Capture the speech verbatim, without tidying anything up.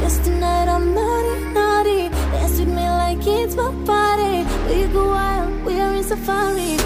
Cause tonight I'm naughty, naughty. Dance with me like it's my party. We go wild, we are in safari.